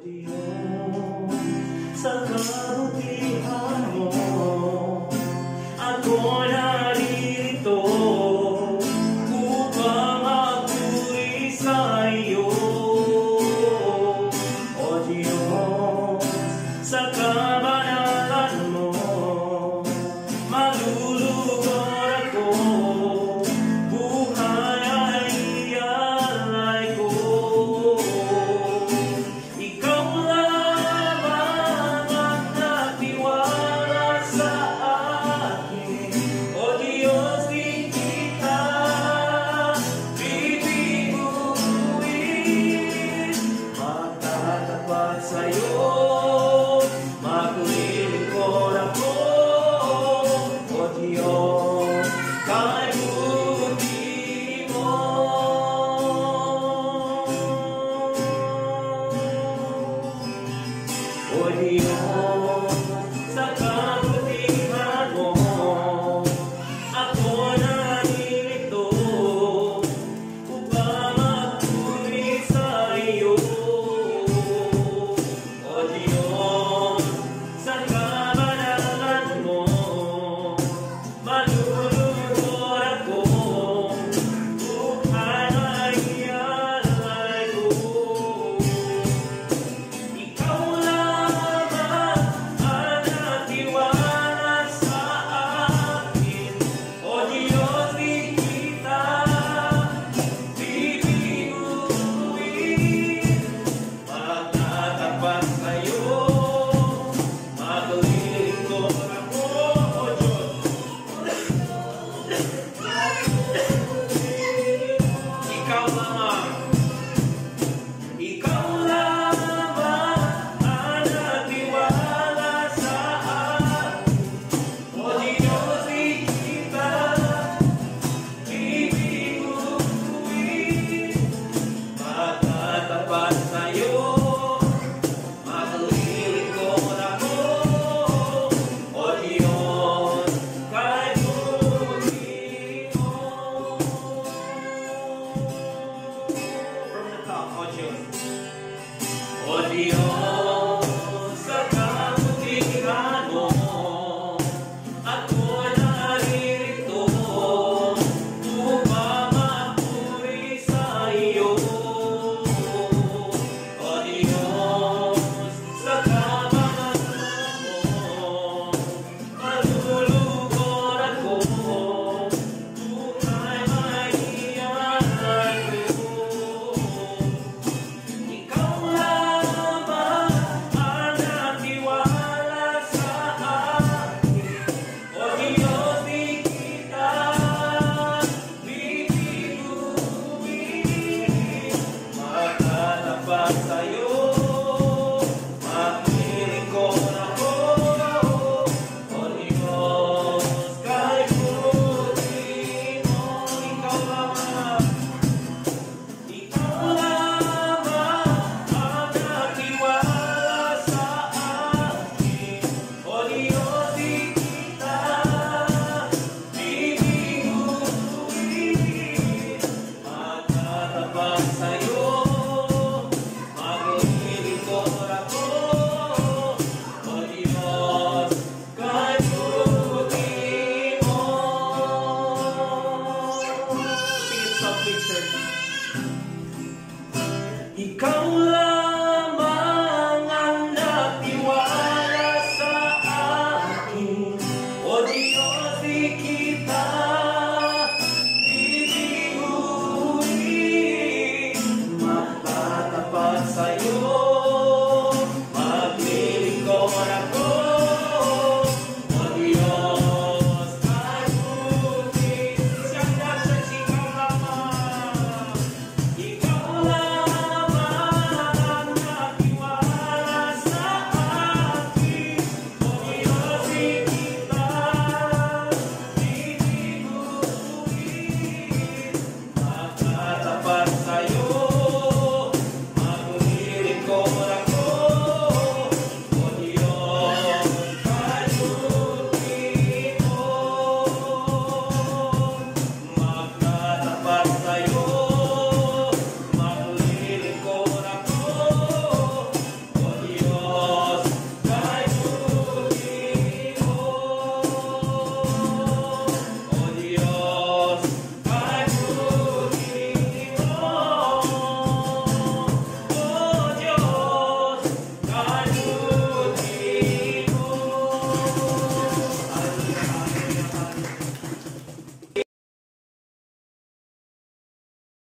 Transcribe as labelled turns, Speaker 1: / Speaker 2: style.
Speaker 1: Diyos, sa kabutihan mo, ako narito upang magpuri sa iyo. O Diyos, sa kabanalan mo, malulugod ako, buhay ay ialay ko. Ikaw lamang ang nagtiwala sa akin, O Diyos, di kita bibiguin. Magtatapat sa'yo, maglilingkod ako, O Diyos, kay buti mo. O Diyos, sa kabutihan mo, ako narito upang magpuri sa iyo. O Diyos, sa kabanalan mo, malulugod ako, buhay ay ialay ko. Ikaw lamang ang nagtiwala sa akin, O Diyos, di kita bibiguin. Magtatapat sa'yo, maglilingkod ako, O Diyos. Ikaw lamang ang nagtiwala sa akin, O Diyos, di kita bibiguin. Magtatapat sa'yo, maglilingkod ako, O Diyos, kay buti mo. From the top, O Diyos. O Diyos, sa kabutihan mo, ako narito upang magpuri sa iyo. O Diyos, sa kabanalan mo, malulugod ako, buhay ay ialay ko. Ikaw lamang ang nagtiwala sa akin, O Diyos, di kita bibiguin. Magtatapat sa'yo, maglilingkod ako, O Diyos, kay buti mo. Ikaw lamang ang nagtiwala sa akin, O Diyos, di kita bibiguin. Magtatapat sa'yo, maglilingkod ako, O Diyos, kay buti mo. Sing it softly, church. Ikaw